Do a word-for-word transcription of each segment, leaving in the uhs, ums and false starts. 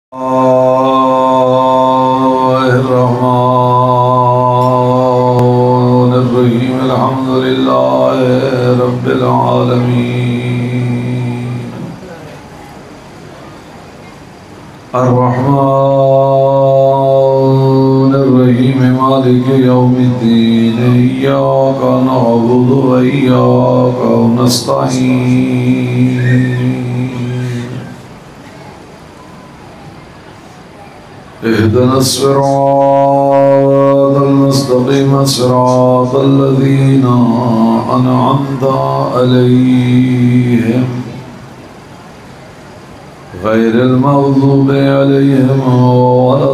الرحمن الرحيم الحمد لله رب العالمين الرحمن الرحيم مالك يوم الدين إياك نعبد وإياك نستعين اهدنا الصراط المستقيم صراط الذين أنعمت عليهم غير المغضوب عليهم ولا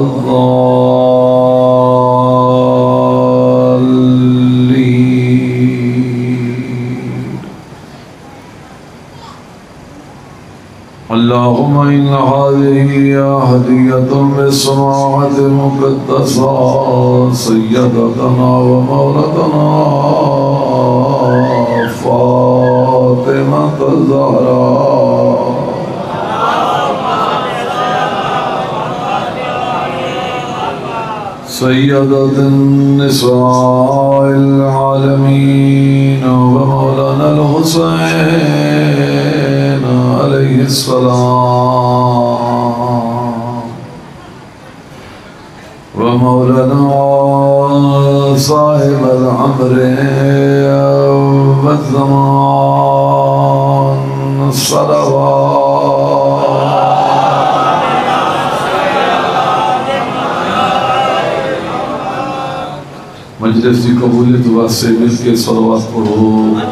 الضالين. اللهم إن هذه هدية بالسماوات المقدسة سيدتنا ومولتنا فاطمة الزهراء سيدة النساء العالمين ومولانا الحسين عليه السلام ومولانا صاحب العمر والزمان الصلوات مجلس کی قبولیت واسطے مل کے صلوات پڑھو.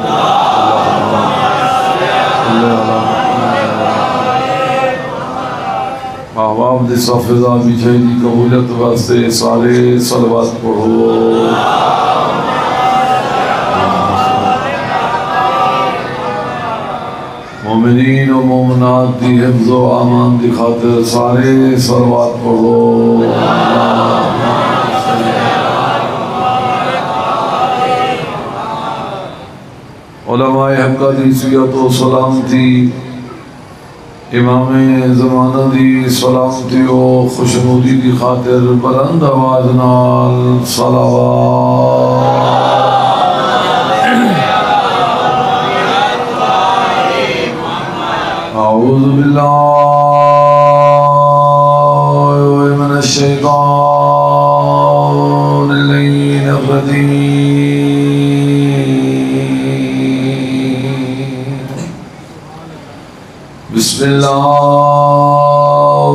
احباب دی صفحہ بچھائی دی قبولیت واسطے سارے صلوات پڑھو. مومنین و مومنات دی حفظ و امان دی خاطر سارے صلوات پڑھو. علماء حق دی سیت و سلامتی امام زمانہ دی سلامتی و خوشنودی دی خاطر بلند آواز نال صلوات. اعوذ باللہ من الشیطان اللعین الرجیم. بسم اللہ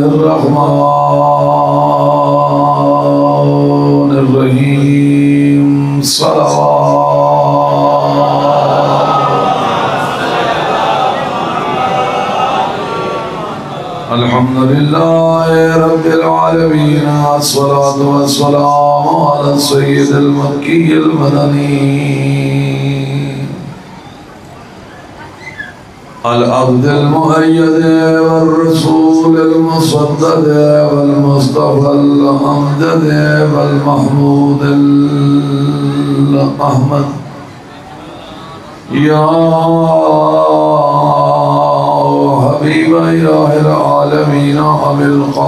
الرحمن الرحیم. صلوات. الحمدللہ رب العالمین الصلاة والسلام على السید المکی المدنی العبد المؤید والرسول المصدد والمصطفى الامجد والمحمود الاحمد یا حبیب الہ العالمین ابی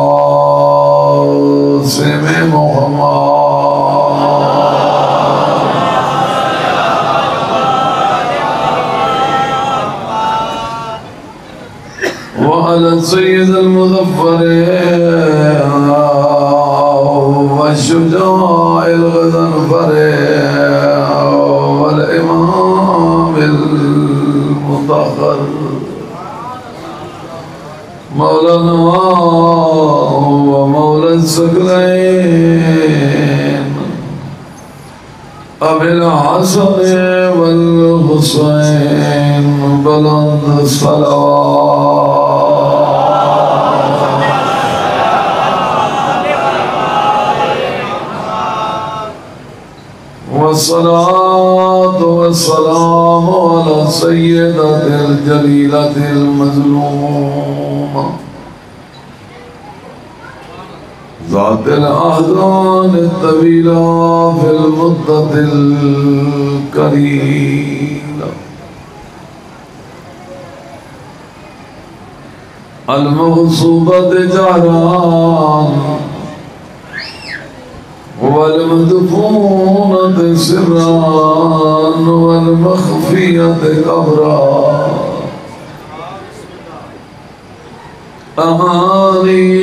القاسم محمد وعلى السيد المظفر والشجاع الغضنفر والإمام المطهر مولانا ومولى الثقلين أبي الحسن والحسين بلند الصلوات. والصلاة والسلام على سيدة الجليلة المظلومة ذات الأحضان الطويلة في المدة القليلة المغصوبة جهران والمدفونة سران والمخفية قبرا أماني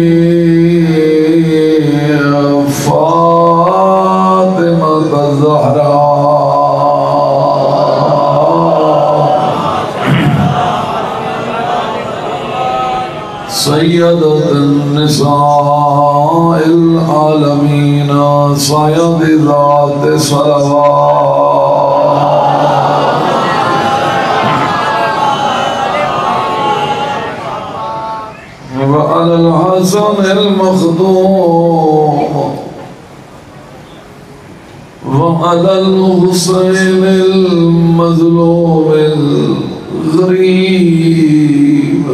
فاطمة الزهراء سيدة النساء العالمين سيد ذات صلوات وعلى الحسن المخدوم وعلى الحسين المظلوم الغريب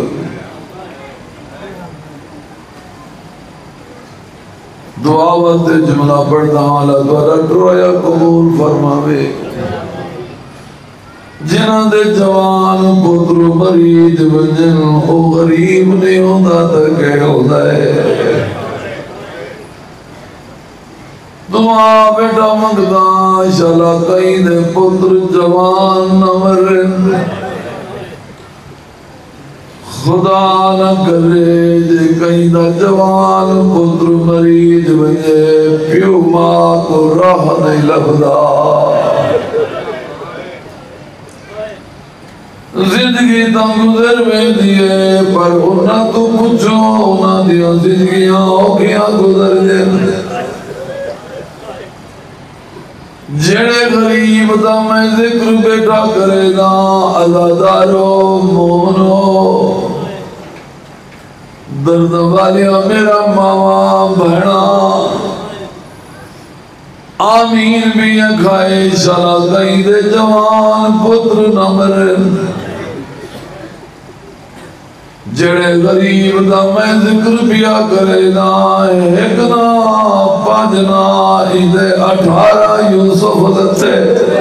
دعوت جملہ پڑھتا ہوں اللہ تعالیٰ ڈرویا قبول فرماوے جنہ دے جوان پتر مریض بنجن او غریب نہیں ہوتا تکے ہوتا ہے دعا بیٹا منگتا انشاءاللہ کئی دے پتر جوان نہ مرن خدا نہ کرے جے کہیں دا جوان پتر مریض بنجے پیو ماں کو راہ نہیں لبدا زندگی تا گزر میں دیئے پر انہاں تو پوچھو انہاں دیاں زندگیاں اوکیاں گزر جن جڑے غریب دا میں ذکر بیٹا کرے گا عزادارو مومنو درد والیا میرا ماما بہنا آمین بھی اکھائے شالا کہیں دے جوان پتر نہ مرن جڑے غریب دا میں ذکر بیا کرے نا ایک نا پانچنا ایدے اٹھارہ یوسف دتے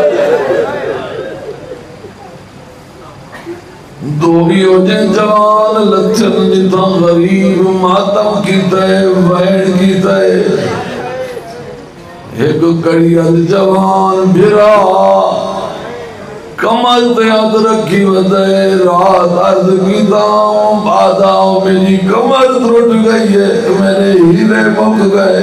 دو ہی ہو جے جوان لچن جتا غریب ماتم کی تے وین کی تے ایک کڑیل جوان بھرا کمر دیاد رکھی ودے رات عرض کی داؤں باداؤں میری کمر ترٹ گئی ہے میرے ہیرے مک گئے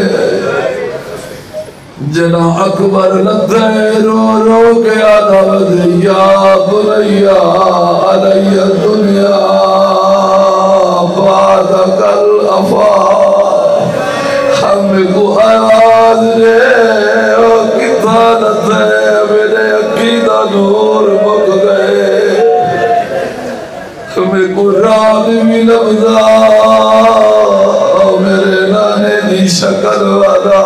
جنا اکبر لگتے رو رو کے آدھا ودے یا بنیا علی الدنیا بادک الافا ہمیں کو آواز رے کتا لگتے میرے عقیدہ نور مک گئے ہمیں کو راہ بھی لبدا میرے نانے دی شکل والا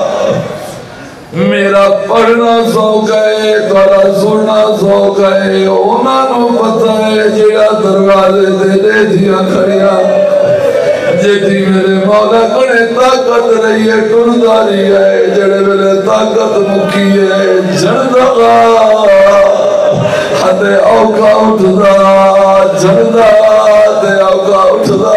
میرا پڑھنا سو گئے تھوڑا سننا سو گئے انہاں نو پتہ ہے جڑا دروازے دے دے دیا کھڑیا جیتی میرے مولا کڑے طاقت رہی ہے ٹرداری ہے جڑے میرے طاقت مکی ہے جھڑدا ہتے اوکا اٹھدا جھڑدا تے اوکا اٹھدا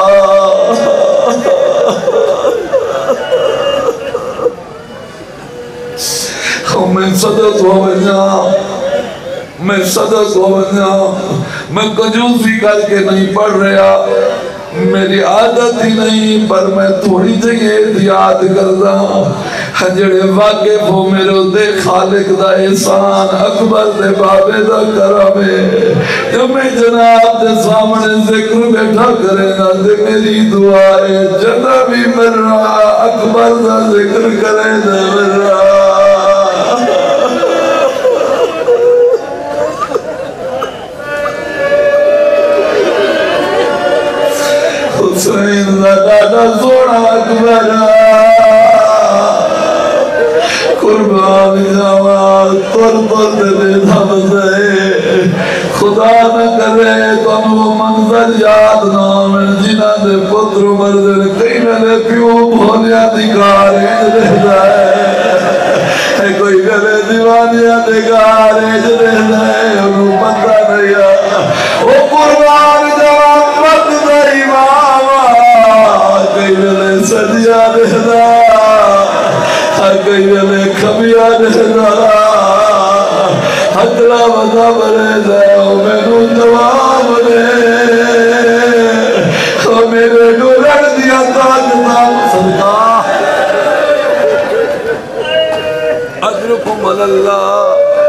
میں صدق ہو بنیا میں صدق ہو بنیا میں کنجوسی کر کے نہیں پڑھ رہا میری عادت ہی نہیں پر میں تھوڑی جگہ احتیاط کرتا جڑے واقف ہو میرے دے خالق دا احسان اکبر دے بابے دا کرامے جو میں جناب دے سامنے ذکر بیٹھا کرے نا دے میری دعا ہے جنہ بھی مر رہا اکبر دا ذکر کرے نا مر رہا حسین دا دادا سوڑا اکبر قربان جاوان تر پر دے دھم دے خدا نہ کرے تم وہ منظر یاد نام جنہ دے پتر مردن کئی میرے پیو بھولیا دکھارے رہتا ہے کوئی گلے دیوانیاں دکھارے رہتا ہے انہوں پتہ نہیں وہ قربان جاوان مت دے اللہ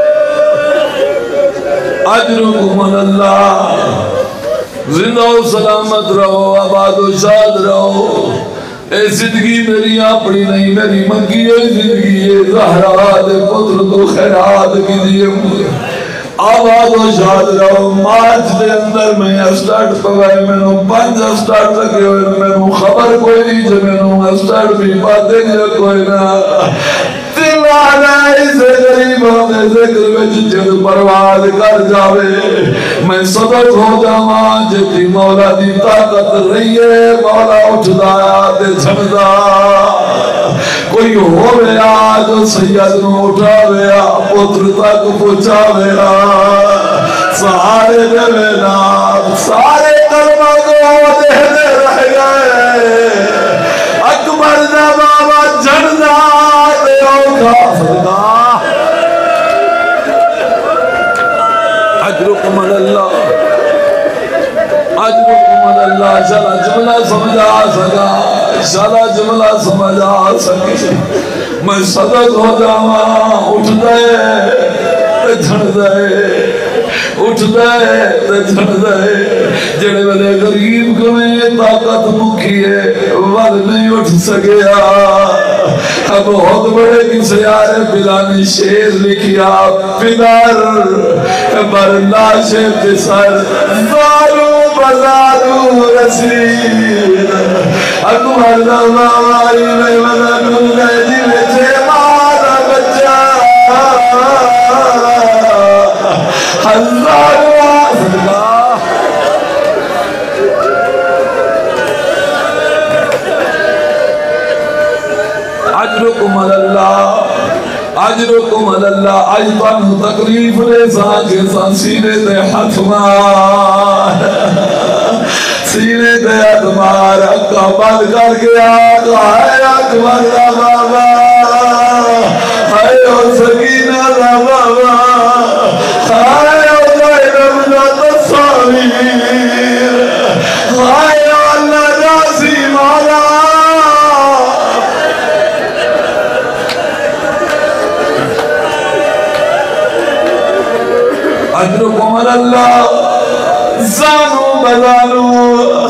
اجرکم اللہ زندہ و سلامت رہو آباد و شاد رہو اے زندگی میری اپنی نہیں میری منگی ہے زندگی ہے زہرا دے پتر تو خیرات کی دیئے آباد و شاد رہو مارچ دے اندر میں اسٹارٹ پگائے میں نے پانچ اسٹارٹ لگے ہوئے میں نے خبر کوئی نہیں جو میں نے اسٹارٹ بھی باتیں جو کوئی نہ دل آنا اسے غریبوں میں ذکر میں جد پرواز کر جاوے میں صدق ہو جاواں جتی مولا دی طاقت رہی ہے مولا اٹھ دایا دے چھمدا کوئی ہو گیا جو سید نو اٹھا گیا پتر تک پہنچا گیا سارے دے نام سارے کلمہ کو دہنے رہ گئے اکبر دا بابا جھڑنا دے اوکھا صدقہ اجرکم اللہ اجرکم اللہ شالا جملہ سمجھا سکا شالا جملہ سمجھا سکے میں صدق ہو جاواں اٹھ دے جھڑ دے اٹھ دے جھڑ دے جڑے والے غریب کو میں طاقت مکھی ہے ول نہیں اٹھ سکیا بہت بڑے کسے آرے بلانی شیر لکھیا پدر بر لاشے پسر زالو بزالو رسید اکبر دمائی میں مدنو گئے دل چھے مارا بچہ ہزار واسدہ اجرکم اللہ اجرکم اللہ آج تانو تکلیف لے ساکے سا سینے دے ہاتھ مار سینے دے ہاتھ مار اکا بند کر کے آگا ہے اکبر دا بابا ہے او سکینہ دا بابا ہے او زینب دا تصاویر ہے او اللہ راسی مالا اجرکم اللہ زانو بزانو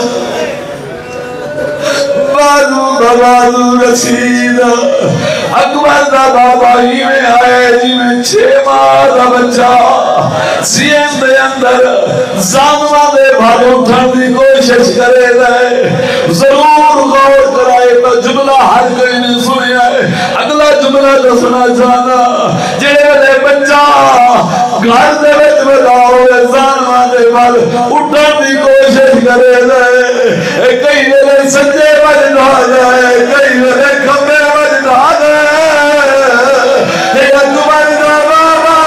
بازو بازو رسید اکبر دا بابا ہی میں آئے جی میں چھے ماہ دا بچہ سین دے اندر زانوہ دے بھاگو اٹھن دی کوشش کرے دے ضرور غور کرائے تو جملہ ہر کوئی نہیں سنیا ہے اگلا جملہ جو سنا جانا جڑے دے بچہ گھر دے وچ بتاؤ زانوہ دے بھاگ اٹھن دی کوشش کرے دے کئی ویلے سجے وجد آ جائے کئی ویلے کھمے وجد آ جائے اے اکبر دا بابا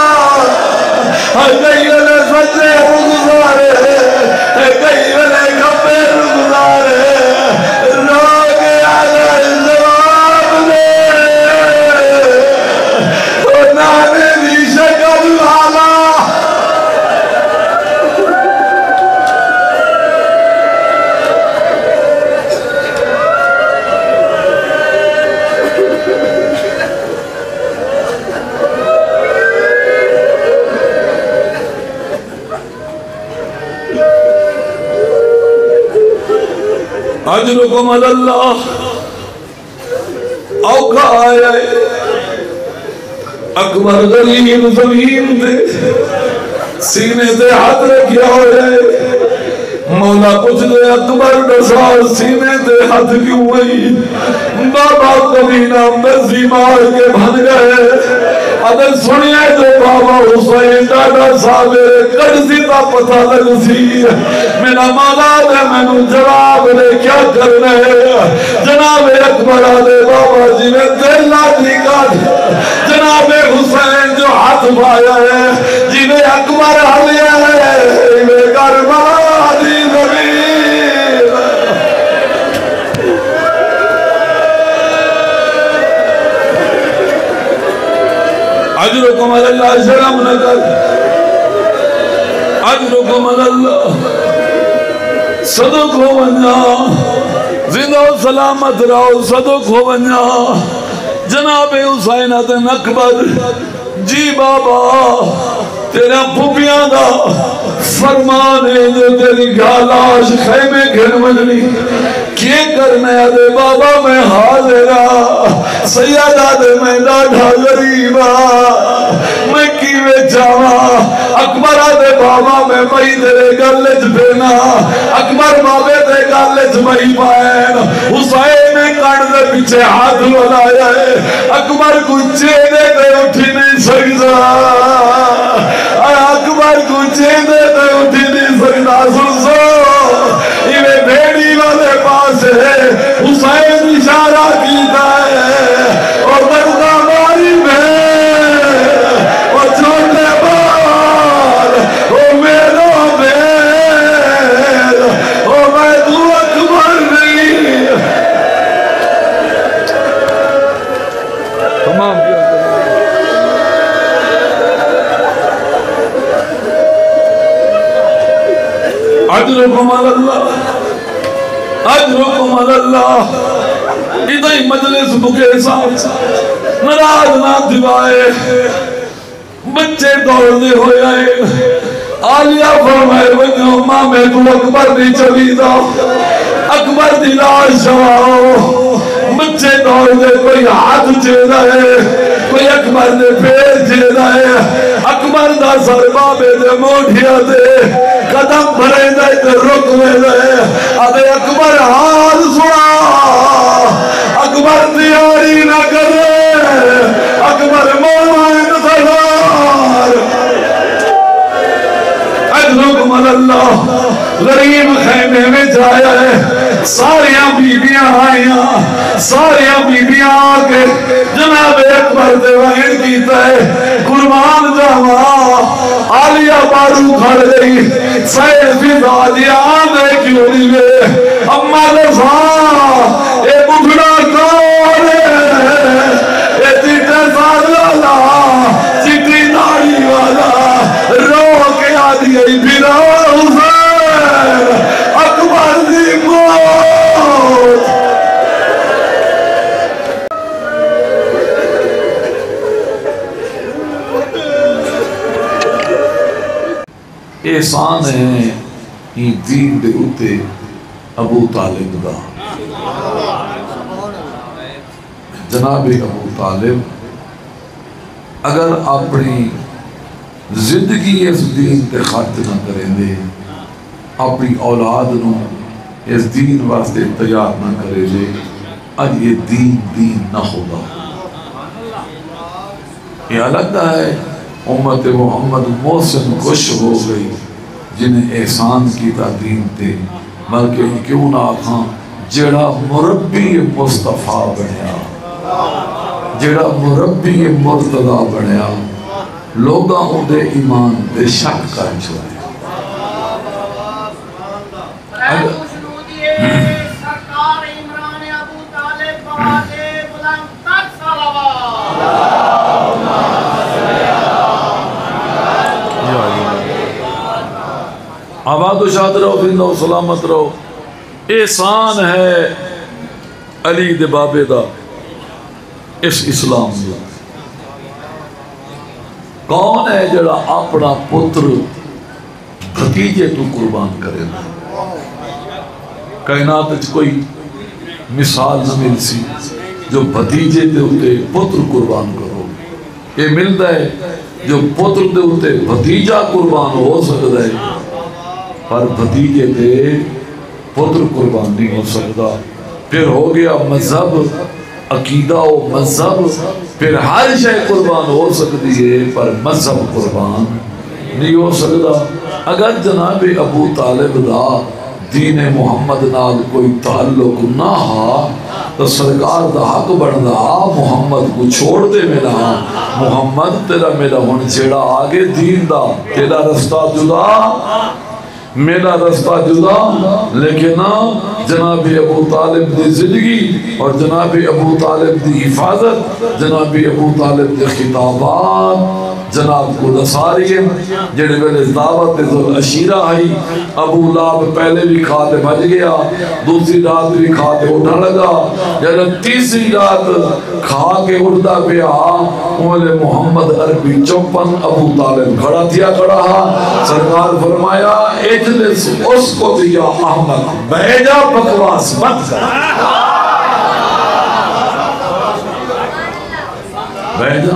کئی ویلے سجے گزارے کئی ویلے کھمے گزارے روگ آگے جواب دے تو نانے بھی شکل والا اجرکم اللہ اوکھا آیا اکبر غریب زمین دے سینے دے ہاتھ رکھیا ہو جائے مولا کچھ دے اکبر ڈسار سینے دے ہاتھ کیوں ہوئی بابا کبھی نام مرضی مار کے بھن گئے اگر سنیا جو بابا حسین ڈاڈا صاحب کڑزی تا پتہ لگ سی میرا مولا دے میں نو جواب دے کیا کرنا ہے جناب اکبر دے بابا جی میں دل لاتی کا جناب حسین جو ہاتھ پایا ہے جی میں اکبر حلیا ہے میں کربلا دی زمین اجرکم اللہ شرم نہ کر اجرکم اللہ صدق ہو ونجا زندہ و سلامت رہو صدق ہو ونجا جناب حسین ادن اکبر جی بابا تیرا پھپیاں دا فرمان ہے جو تیری گالاش خیمے گھر مجنی کیے کرنے آدھے بابا میں حاضرہ سیدہ دے میں ڈاڑھا غریبہ میں کیوے جاوا اکبر آدھے بابا میں مئی تیرے گلج بھینا اکبر بابے دے گلج مئی پائن حسین نے کڑ دے پیچھے ہاتھ بنایا ہے اکبر کچھے دے دے اٹھی نہیں سکتا اکبر کچھے دے دے اٹھی نہیں سکتا سن سو یہ بھیڑی والے پاس ہے حسین اشارہ کیتا ہے اور درگاہ ماری میں اور چھوٹے بار او میرا بیر او میں تو اکبر نہیں تمام کیا اجرکم اللہ اجرکم اللہ ادھا ہی مجلس بکے ساتھ نراز نہ دیوائے بچے دوڑ دے ہوئے آئے آلیہ فرمائے بنیو ماں میں تو اکبر دی چلی دا اکبر دی لاش جواؤ بچے دوڑ دے کوئی ہاتھ چیدہ ہے کوئی اکبر دے پیر چیدہ ہے اکبر دا سر بابے دے موڑیا دے قدم بھرے دے تے رکوے دے آدھے اکبر حال سنا اکبر تیاری نہ کرے اکبر مولا انتظار اجرکم اللہ غریب خیمے میں جایا ہے ساریاں بیبیاں آئیاں ساریاں بیبیاں آگے جناب اکبر دے وحید کیتا ہے قربان جاوا آلیہ بارو کھڑ گئی سید فضا دیا آنے کیوں نہیں گئے اما لفا اے بکھڑا کون ہے اے چیٹے ساتھ لالا چیٹی داڑی والا رو کے آدھی گئی پھرا حسین اکبر دی موت احسان ہے ہی دین دے اتے ابو طالب دا جناب ابو طالب اگر اپنی زندگی اس دین تے خرچ نہ کریں دے اپنی اولاد نو اس دین واسطے تیار نہ کرے دے اج یہ دین دین نہ ہوگا یہ لگتا ہے امت محمد محسن خوش ہو گئی جنہیں احسان کیتا دین تے بلکہ کیوں نہ آکھاں جڑا مربی مصطفیٰ بنیا جڑا مربی مرتضی بنیا لوگاں دے ایمان دے شک کر چھوڑے سرکار عمران ابو طالب بوادے بلند تر صلوات آباد و شاد رہو زندہ و سلامت رہو احسان ہے علی دے بابے دا اس اسلام دا کون ہے جڑا اپنا پتر بھتیجے تو قربان کرے دا کائنات کوئی مثال نہ مل سی جو بھتیجے دے ہوتے پتر قربان کرو یہ ملتا ہے جو پتر دے ہوتے بھتیجا قربان ہو سکتا ہے پر بھتیجے دے پتر قربان نہیں ہو سکتا پھر ہو گیا مذہب عقیدہ و مذہب پھر ہر شے قربان ہو سکتی ہے پر مذہب قربان نہیں ہو سکتا اگر جناب ابو طالب دا دین محمد نال کوئی تعلق نہ ہا تو سرکار دا حق بڑھدا محمد کو چھوڑ دے میرا محمد تیرا میرا ہن جیڑا آگے دین دا تیرا رستہ جدا میرا رستہ جدا، لیکن جناب ابو طالب دی زندگی اور جناب ابو طالب دی حفاظت، جناب ابو طالب دی خطابات جناب کو دساری ہے. جڑے ویلے دعوت ذل عشیرہ آئی، ابو لہب پہلے بھی کھاتے بھج گیا، دوسری رات بھی کھاتے اٹھا لگا، جب تیسری رات کھا کے اٹھتا پیا اولے محمد عربی چوپن ابو طالب کھڑا تھیا کھڑا. سرکار فرمایا اجلس اس کو دیا احمد، بیجا بکواس مت کر، بیجا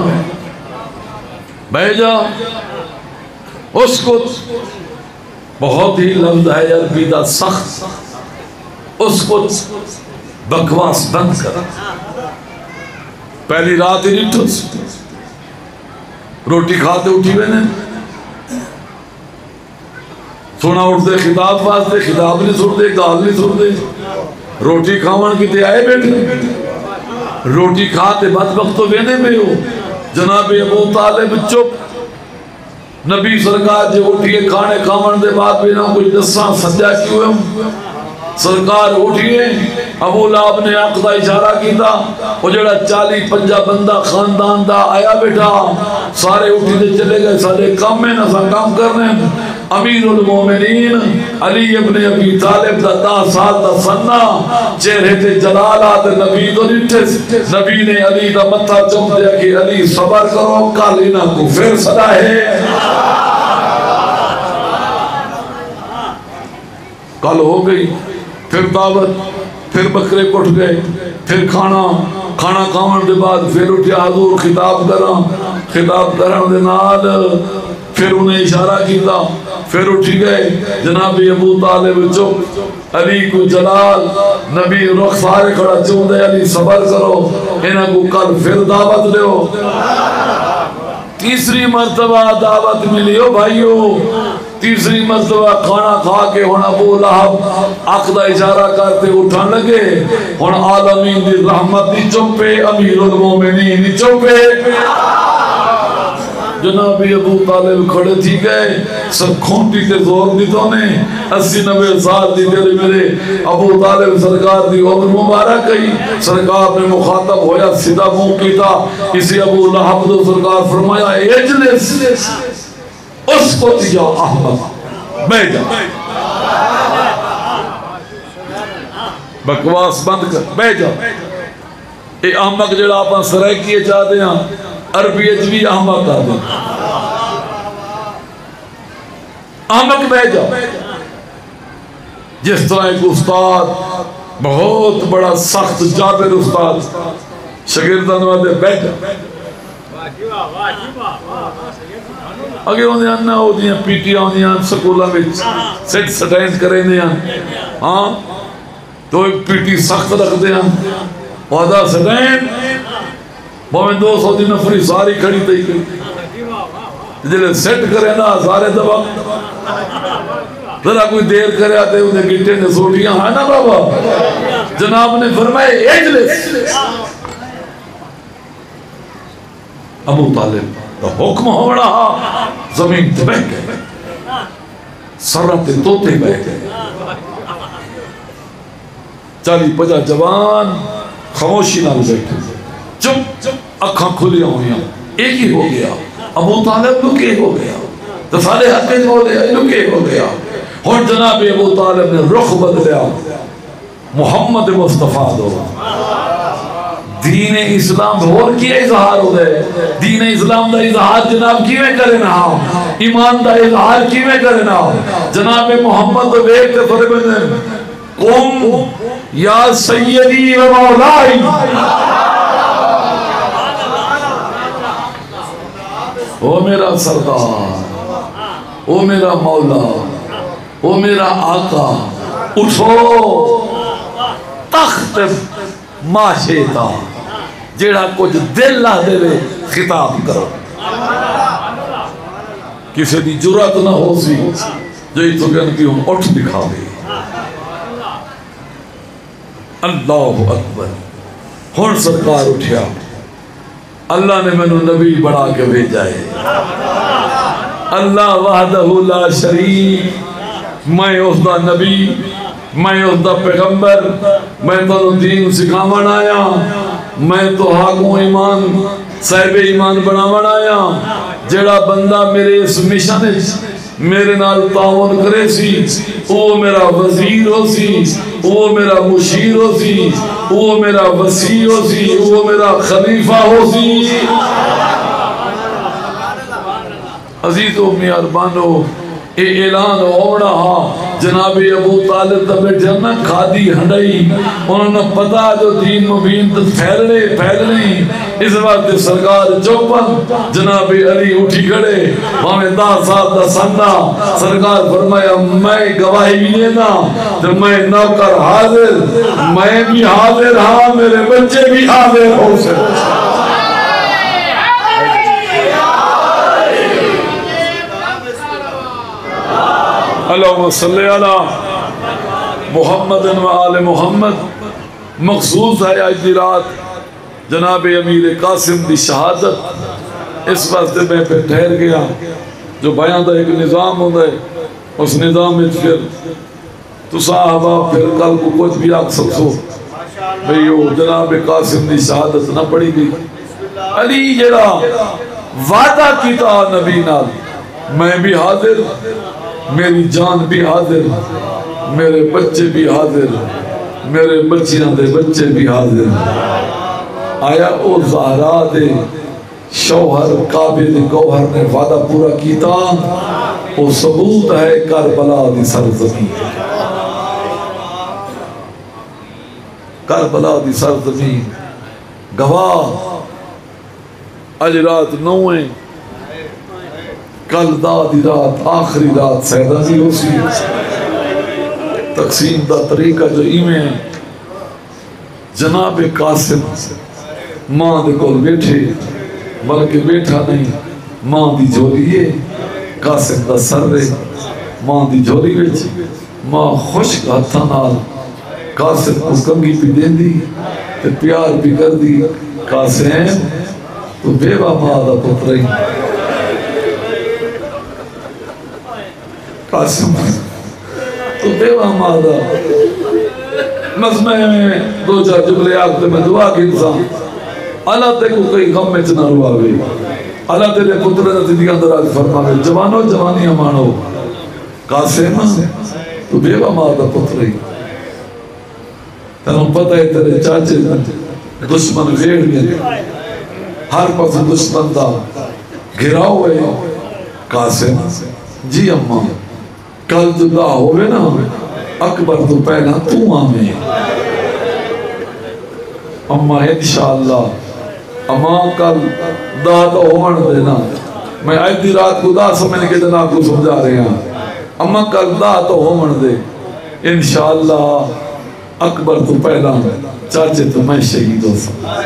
بیجا اس کو. بہت ہی لفظ ہے عربی دا سخت، اس کو بکواس بند کر. پہلی رات ہی نہیں روٹی کھاتے اٹھی ہوئے نے سونا اٹھتے خطاب واسطے، خطاب نہیں سنتے، گال نہیں سنتے. روٹی کھاون کی تے آئے بیٹھے، روٹی کھاتے بدبخت تو وینے میں ہو. جناب ابو طالب چپ، نبی سرکار جو اٹھئے کھانے کھاون دے بعد بھی نہ کچھ دساں سجا کیوں ہم. سرکار اٹھئے، ابو لہب نے عقدہ اشارہ کیتا، وہ جڑا چالی پنجا بندہ خاندان دا آیا بیٹھا، سارے اٹھی دے چلے گئے، سارے کام میں نہ سا کام کرنے. امیر المومنین علی ابن ابی طالب دا دا سال دا سنہ چہرے تے جلالات نبی تو نٹھے. نبی نے علی دا متھا چم دیا کہ علی صبر کرو، کل انہاں کو پھر صدا ہے، کل ہو گئی. پھر دعوت، پھر بکرے کٹ گئے، پھر کھانا کھانا کھاون دے بعد پھر اٹھیا حضور خطاب کراں، خطاب کرن دے نال پھر انہیں اشارہ کیتا، پھر اٹھی گئے. جناب ابو طالب چپ، علی کو جلال، نبی رخ سارے کھڑا چون دے، علی صبر کرو، انہاں کو کل پھر دعوت دیو. تیسری مرتبہ دعوت ملی ہو بھائیو، تیسری مرتبہ کھانا کھا کے ہن ابو لہب عقدہ اشارہ کرتے اٹھن لگے. ہن عالمین دی رحمت دی چپے، امیر المومنین دی چپے. جناب ابو طالب کھڑے تھی گئے، سب کھونٹی تے زور دی تو نے اسی نوے سال دی تیرے میرے ابو طالب سرکار دی عمر مبارک گئی. سرکار نے مخاطب ہویا، سیدھا منہ کیتا، اسی ابو لہب تو سرکار فرمایا اجلس اس کو دیا احمد، بیٹھ جا، بکواس بند کر، بیٹھ جا. اے احمد جڑا آپ سرائے کیے چاہتے ہیں عربی اجوی احمد کر دیں، احمد بیٹھ جا. جس طرح ایک استاد بہت بڑا سخت جابر استاد شاگردان والے بیٹھ جا. اگے ہوندے ہیں نا ہوندیاں پیٹیاں ہوندیاں سکولاں وچ سیٹ سٹینڈ کرے نے ہاں تو ایک پیٹی سخت رکھدے ہیں وعدہ سٹینڈ بہمیں دو سو دی نفری ساری کھڑی تئی گئی جلے سیٹ کرے نا سارے دبا ذرا کوئی دیر کرے آتے انہیں گٹے نے سوٹیاں ہے نا بابا. جناب نے فرمائے اجلس. ابو طالب کا حکم ہو رہا، زمین تے بیٹھ گئے، سرتے توتے بیٹھ گئے. چالی پجا جوان خاموشی نال بیٹھے، چپ اکھاں کھلیاں ہوئیاں. ایک ہی ہو گیا، ابو طالب لکے ہو گیا، تو سارے حقے بولے لکے ہو گیا. اور جناب ابو طالب نے رخ بدلیا، محمد مصطفیٰ دو دین اسلام اور کیا اظہار ہو گئے. دین اسلام دا اظہار جناب کیویں کرے نا، ایمان دا اظہار کیویں کرے نا. جناب محمد تو دیکھتے فرماتے ہیں قم یا سیدی و مولائی، او میرا سردار، او میرا مولا، او میرا آقا، اٹھو تخت معاشیتا جیڑا کچھ دل نہ دے لے خطاب کرو. کسی دی جرات نہ ہو سی جو ہی تو کہنے کی ہم اٹھ دکھا دے. اللہ اکبر. ہون سرکار اٹھیا، اللہ نے میں نے نبی بڑھا کے بھیجا ہے. اللہ وحدہ لا شریک میں اس دا نبی میں اس دا پیغمبر میں تو دین سکھاون آیا میں تو حاکم ایمان صاحب ایمان بناون آیا جڑا بندہ میرے اس مشن میرے نال تعاون کرے سی وہ میرا وزیر ہو سی وہ میرا مشیر ہو سی وہ میرا وسیع ہو سی وہ میرا خلیفہ ہو سی عزیز و مہربانو اے اعلان ہونا ہاں جناب ابو طالب دا بیٹھے نا کھادی ہنڈائی انہوں نے پتا جو دین مبین تو پھیلنے پھیلنے اس وقت سرکار چوپن جناب علی اٹھی کھڑے ہمیں دا صاحب دا سننا سرکار فرمایا میں گواہی بھی دینا تو میں نوکر حاضر میں بھی حاضر ہاں میرے بچے بھی حاضر ہو سکتے اللہم صلی علی محمد و آل محمد مخصوص ہے آج دی رات جناب امیر قاسم دی شہادت اس واسطے میں پہ ٹھہر گیا جو بیان دا ایک نظام ہوتا ہے اس نظام میں پھر تو صاحبہ پھر کل کو کچھ بھی آگ سکسو بھئیو جناب قاسم دی شہادت نہ پڑی گئی علی جڑا وعدہ کیتا نبی نال میں بھی حاضر میری جان بھی حاضر میرے بچے بھی حاضر میرے بچیاں دے بچے بھی حاضر آیا او زہرا دے شوہر کعبے دے گوہر نے وعدہ پورا کیتا وہ ثبوت ہے کربلا دی سرزمین کربلا دی سرزمین گواہ اج رات نویں کل دادی رات آخری رات سیدہ دی ہو سی تقسیم دا طریقہ جو ایمیں جناب قاسم ماں دے کول بیٹھے بلکہ بیٹھا نہیں ماں دی جھولیے قاسم دا سر رہے ماں دی جھولی بیچ ماں خشک ہتھا نال قاسم کو کنگی پی دین دی تے پیار بھی کر دی قاسم تو بیوہ ماں دا پتر رہی قاسم تو بیوہ مادہ مزمع میں دو چار جملے آگتے میں دعا کی انسان اللہ تے کو کئی غم میں چنا روا گئی اللہ تے لئے پتر نتیجی اندر آج فرما گئی جوانو جوانی امانو قاسم تو بیوہ مادہ پتر رہی تنہوں پتہ ہے تیرے چاچے دشمن ویڑ گئے ہر پاس دشمن دا گھرا ہوئے قاسم جی اممہ کل جدا ہوئے نا اکبر تو پہلا تو آمیں اممہ انشاءاللہ اممہ کل دا تو ہومن دینا میں آج دی رات کو دا سمجھنے کے جناب کو سمجھا رہے ہیں اممہ کل دا تو ہومن دے انشاءاللہ اکبر تو پہلا چاچے تو میں شہید ہو سکتا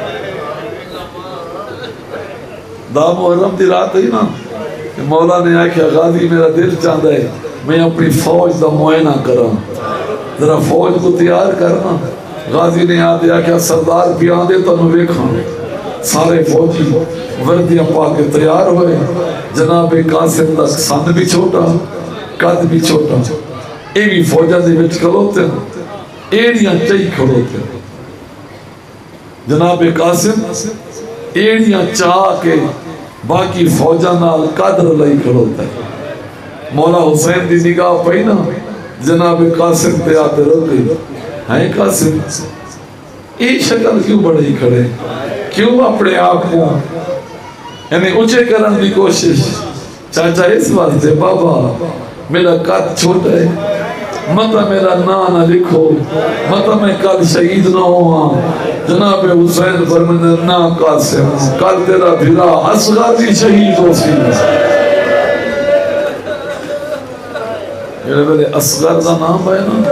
دا محرم دی رات ہی نا مولا نے آئے کہ غازی میرا دل چاہتا ہے میں اپنی فوج دا معائنہ کروں ذرا فوج کو تیار کرنا غازی نے آ دیا کہ سردار بھی آن دے تو انہوں کھاں سارے فوجی وردیاں پا کے تیار ہوئے جناب قاسم دا سن بھی چھوٹا قد بھی چھوٹا اے بھی فوجہ دے بچ کھلوتے ہیں ایڑیاں چاہی کھلوتے ہیں جناب قاسم ایڑیاں چاہ کے باقی فوجہ نال قدر لئی کھڑوتا ہے مولا حسین دی نگاہ پہی نا جناب قاسم پہ آتے رکھ گئی ہیں قاسم ایک شکل کیوں بڑھئی کھڑے کیوں اپنے آپ کو یعنی اچھے کرن دی کوشش چاچا اس واسطے بابا میرا قد چھوٹا ہے مطا میرا نانا لکھو مطا میں کل شہید نہ ہوا جناب حسین فرمانے نا قاسم کل تیرا بھرا اصغر بھی شہید ہو سی میرے میرے اصغر دا نام ہے نا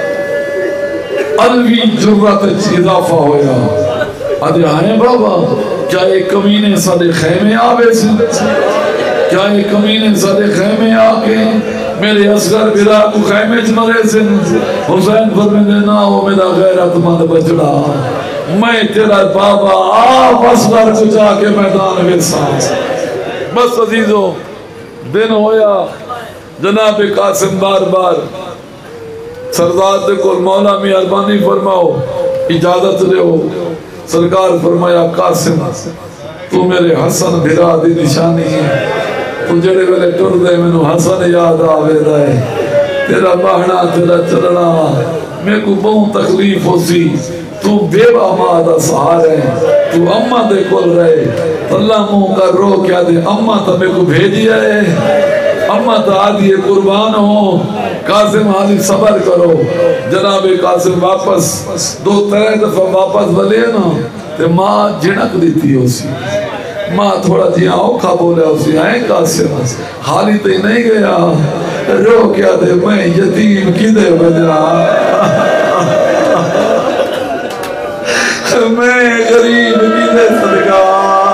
الوی جرات اضافہ ہویا آدھے آئیں بابا کیا ایک کمینے سادے خیمے آوے سے کیا ایک کمینے سادے خیمے آکے میرے اصغر بھرا کو خیمے چمرے سے حسین فرمانے نا وہ میرا غیرت مند بچڑا میں تیرا بابا آپ اصغر کو جا کے میدان ویسان بس عزیزو دن ہویا جناب قاسم بار بار سردار کو مولا میں اربانی فرماؤ اجازت دے ہو. سرکار فرمایا قاسم تو میرے حسن بھرا دی نشانی ہے. تو جڑے ویلے ٹر دے مینوں حسن یاد آوے دے. تیرا بہنا تیرا چلنا میں کو بہت تکلیف ہو سی. تو بیوہ ماں دا سہارا ہے. تو اماں دے کول رہے. اللہ منہ کر رو کیا دے اماں تا میں کو بھیجیا ہے. اماں تا آدھی قربان ہو. قاسم حالی صبر کرو. جناب قاسم واپس دو ترے دفعہ واپس بلے نا تے ماں جھنک دیتی ہو سی. ماں تھوڑا جیاں اوکھا بولے ہو سی. آئیں قاسم حالی تے نہیں گیا. رو کیا دے میں یتیم کدے بجا. میں غریب کدے صدقہ.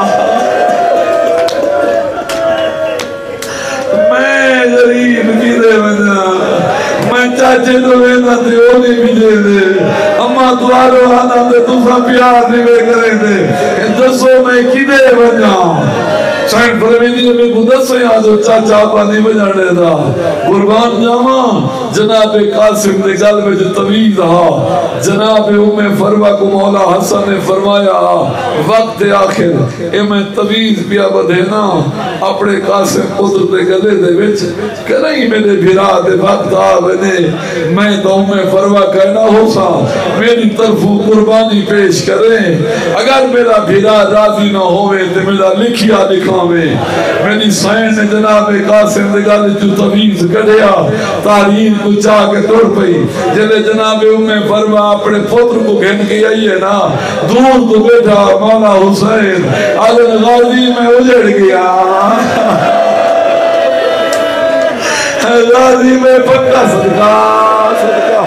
میں غریب کدے بجا. میں چاچے تو وینا تے اولی بھی دے دے. اماں دوارو آنا تے تُسا پیار نہیں کریں دے. دسو میں کدے بجا. سائن پرویدی نے میں قدس سے یاد ہو چاچا پانی بجانے دا. قربان جاما جناب قاسم نے گل میں جو طویز ہا. جناب ام فروا کو مولا حسن نے فرمایا وقت آخر اے میں طویز پیا بدھینا اپنے قاسم پتر دے گلے دے وچ کریں میرے بھرا دے وقت آوے. میں تو ام فروا کہنا ہو سا میری طرف قربانی پیش کریں. اگر میرا بھرا راضی نہ ہوئے تو میرا لکھیا لکھا میری سائن نے جناب قاسم دے گل جو طویز کڑیا تارین کو چاہ کے ٹر پئی. جلے جناب ام فرما اپنے پتر کو گھن کے آئی ہے نا دور تو بیٹھا مولا حسین آدھن غازی میں اجڑ گیا. غازی میں پکا صدقہ صدقہ.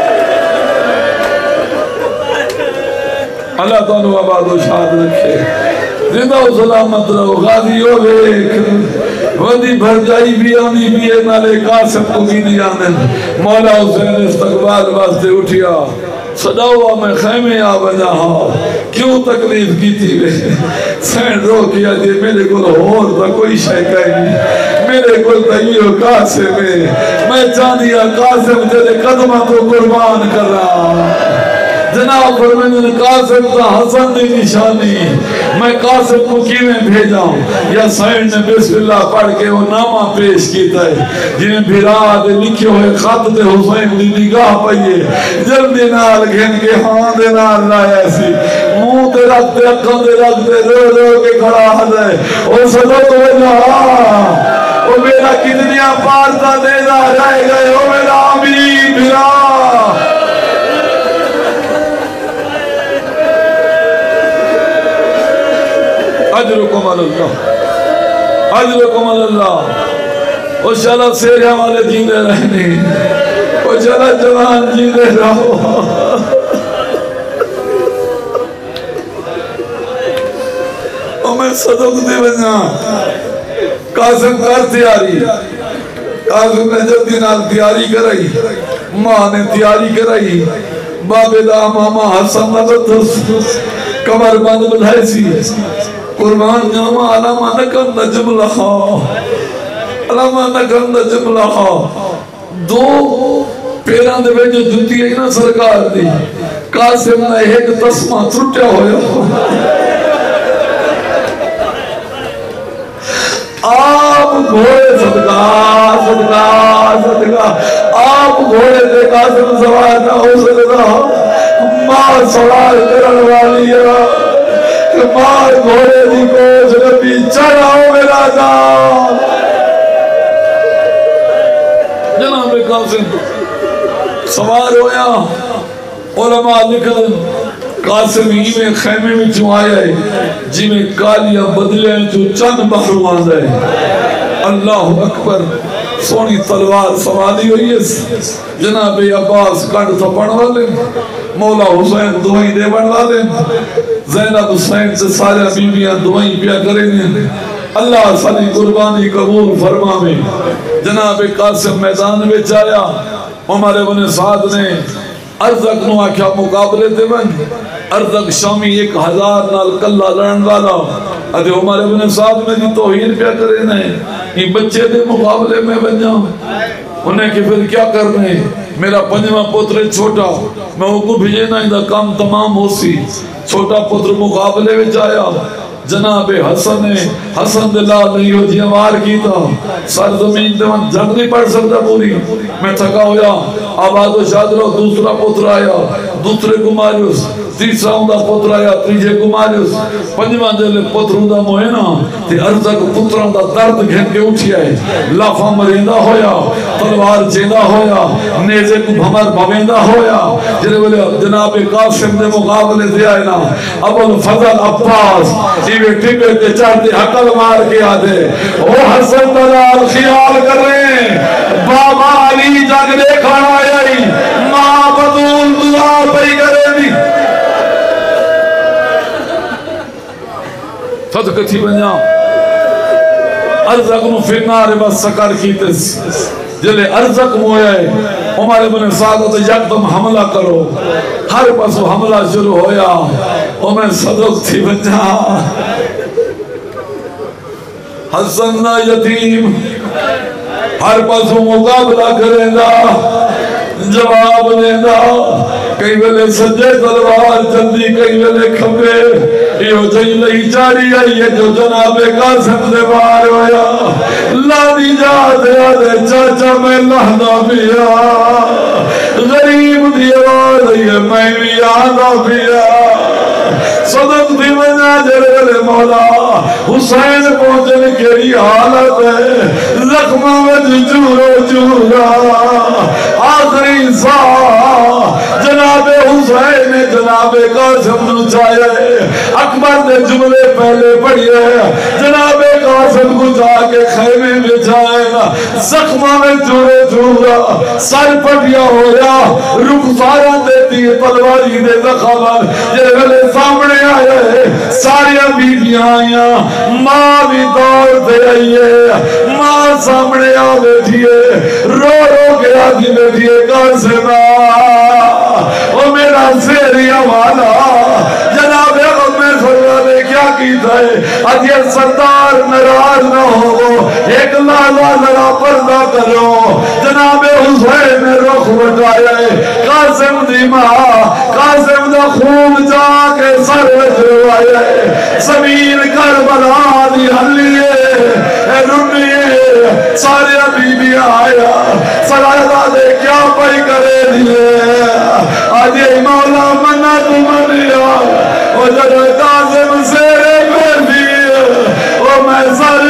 اللہ تعالیٰ آباد و شاد رکھے. زندہ و سلامت رہو. غازی ہو ایک ودی بھر جائی بھی آنی بھی ہے نالے قاسم کو بھی نہیں آنے. مولا حسین استقبال واسطے اٹھیا. صداوا میں خیمے آ بجا ہاں کیوں تکلیف کی تھی وے. سین رو کیا جی میرے کو ہور تا کوئی شیکہ نہیں. میرے کو تیو قاسم ہے. میں چاندیا قاسم تیرے قدمہ تو قربان کر رہا. جناب فرمین قاسم تا حسن دی نشانی. میں قاسم کو کیویں بھیجا یا سائن نے بسم اللہ پڑھ کے وہ نامہ پیش کیتا ہے جنہیں بھرا دے لکھے ہوئے خط دے حسین دی نگاہ پائیے. جلدی نال گھن کے ہاں دے نال لائے ایسی منہ دے رکھ دے اکھاں دے رکھ دے رو رو کے کھڑا حد ہے. اور صدو تو وجہ وہ میرا کتنیا پارتا دے دا رہ گئے. وہ میرا آمین بھرا اجرکم اللہ اجرکم اللہ. وہ چلا سیرے والے جینے رہنے. وہ چلا جوان جینے رہو. اور میں صدق دے بنا قاسم کر تیاری. قاسم نے جب دینال تیاری کرائی. ماں نے تیاری کرائی. بابے دا ماما حسن نبت کمر بند بدھائی سی. قربان جاما علامہ نکن نجم لخا. علامہ نکن نجم لخا. دو پیران دے بیجو جتی ہے نا سرکار دی. قاسم نے ایک تسمہ ترٹیا ہویا. آپ گھوڑے صدقہ صدقہ صدقہ. آپ گھوڑے دے قاسم سوار نہ ہو سکتا. ماں سوار کرن والی ہے. مار گھوڑے دی کوش نبی چڑھاؤ میرا جان. جناب قاسم سوار ہویا. علماء لکھن قاسم ہی میں خیمے میں چوں آیا ہے جی میں کالیاں بدلے ہیں جو چند بحروں آن رہے. اللہ اکبر. سونی تلوار سواری ہوئی ہے. جناب عباس کانڈ تھا پڑھ والے. مولا حسین دعائیں دے بڑھ والے. زینب حسین سے سارے بیویاں دعائیں پیا کریں گے. اللہ صلی قربانی قبول فرما میں. جناب قاسم میدان میں چایا. عمر ابن سعد نے ارزق نو آکھا مقابلے دے بن. ارزق شامی ایک ہزار نال کلہ لڑن والا. ادھے عمر ابن سعد میں دی توہین پیا کریں گے. یہ بچے دے مقابلے میں بنیا انہیں کہ پھر کیا کرنے میرا پنجواں پتر چھوٹا میں وہ کو بھیجنا اندھا کام تمام ہو سی چھوٹا پتر مقابلے میں جایا جناب حسن حسن دلال نہیں ہو جی وار کی تھا سر زمین دے من جنگ نہیں پڑھ سکتا پوری میں تھکا ہویا آباد و شاد رہو دوسرا پتر آیا دوسرے کو ماریوس تیسرا ہوں دا پتر آیا تیجے کو ماریوس پنجوان جلے پتر ہوں دا موہینا تی ارزا کو پتر ہوں دا درد گھن کے اٹھی آئے لافا مریندہ ہویا تلوار چیندہ ہویا نیزے کو بھمر بھویندہ ہویا جنہے بولے جناب قاسم دے مقابلے دے آئے نا ابو الفضل عباس ایوے ٹپے تے چاہتے حقل مار کے آدھے او حسن دلال خیال کر رہے ہیں بابا علی جگ دے کھانا آئی ماں بدول دعا پہی کرے بھی صدق تھی بنیا ارزق نو فنار بس سکر کیتے جلے ارزق مویا ہے ہمارے بنے سعادت یکدم حملہ کرو ہر پسو حملہ شروع ہویا او میں صدق تھی بنیا حسن نہ یتیم ہر پسو مقابلہ کریں دا جواب دیں دا کئی ویلے سجے تلوار جلدی کئی ویلے کھمے یہ جئی لئی چاری آئی ہے جو جناب قاسم دے بار ہویا لانی جا دیا دے چاچا میں لہنا پیا غریب دی آواز ہے میں بھی آنا پیا صدق دی وجہ جلے مولا حسین پہنچن کیری حالت ہے زخمہ میں جورو جورا آخری سا جناب حسین جناب قاسم نو چاہے اکبر نے جملے پہلے پڑھئے جناب قاسم کو جا کے خیمے میں جائے زخمہ میں جورو جورا سر پٹیا ہویا رخسارہ دیتی تلواری دے زخمہ جلے سامنے آئے ساری بیبیاں آئیاں ماں بھی دور دے آئیے ماں سامنے آ بیٹھئے رو رو کے آدھی بیٹھئے قاسم او میرا سیری والا جناب اغمی صلی اللہ نے کیا کی تھے آج یہ سردار نراز نہ ہو ایک لالا ذرا پردہ کرو جناب حسین نے رخ بٹائے قاسم دی ماں قاسم دا خون جا کے سر وجروائے زمین کربلا دی حلیے رنیے سارے بی بی آیا سرائدہ دے کیا پائی کرے دیئے آج یہ مولا منہ تو منیا وہ جب قاسم سے بیٹھی وہ میں سر